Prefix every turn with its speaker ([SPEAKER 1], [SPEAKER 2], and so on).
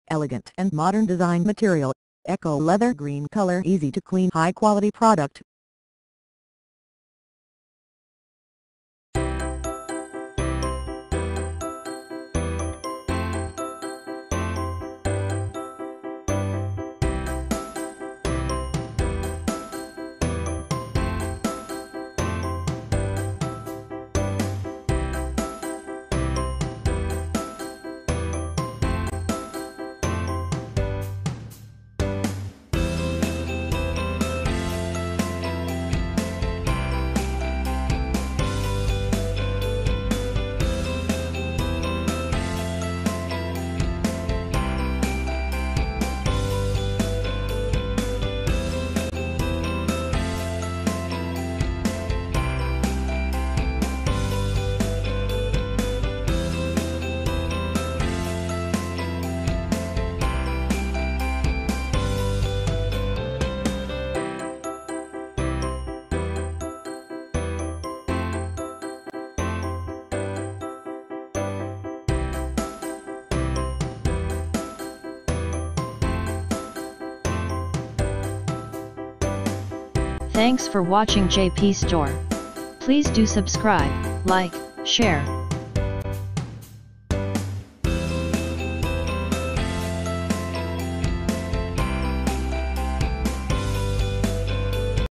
[SPEAKER 1] elegant and modern design material, eco leather green color, easy to clean, high quality product.
[SPEAKER 2] Thanks for watching JP Store. Please do subscribe, like, share,